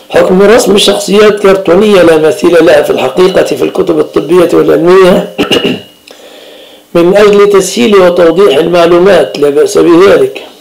حكم رسم شخصيات كرتونية لا مثيل لها في الحقيقة في الكتب الطبية والعلمية من أجل تسهيل وتوضيح المعلومات لا بأس بذلك.